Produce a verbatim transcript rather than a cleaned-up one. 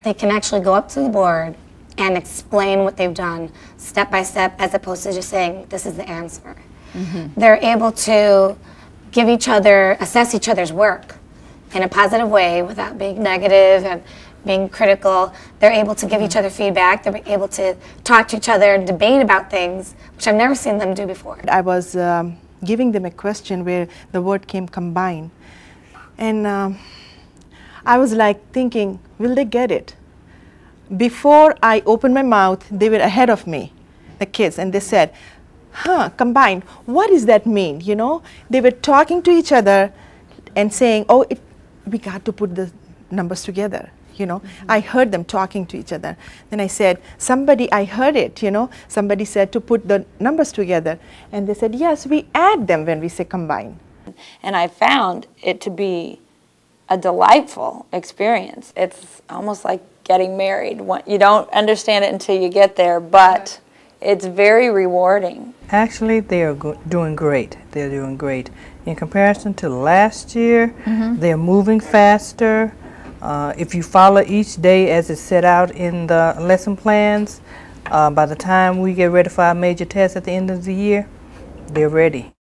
They can actually go up to the board and explain what they've done step by step, as opposed to just saying, this is the answer. Mm-hmm. They're able to give each other, assess each other's work in a positive way without being negative and being critical. They're able to give mm-hmm. each other feedback. They're able to talk to each other and debate about things, which I've never seen them do before. I was um, giving them a question where the word came combine. And um, I was like thinking, will they get it? Before I opened my mouth, they were ahead of me, the kids, and they said, huh, combined, what does that mean, you know? They were talking to each other and saying, oh, it, we got to put the numbers together, you know? Mm-hmm. I heard them talking to each other. Then I said, somebody, I heard it, you know? Somebody said to put the numbers together. And they said, yes, we add them when we say combine. And I found it to be a delightful experience. It's almost like getting married. You don't understand it until you get there, but it's very rewarding. Actually, they are go doing great. They're doing great. In comparison to last year, mm-hmm. they're moving faster. Uh, if you follow each day as it's set out in the lesson plans, uh, by the time we get ready for our major test at the end of the year, they're ready.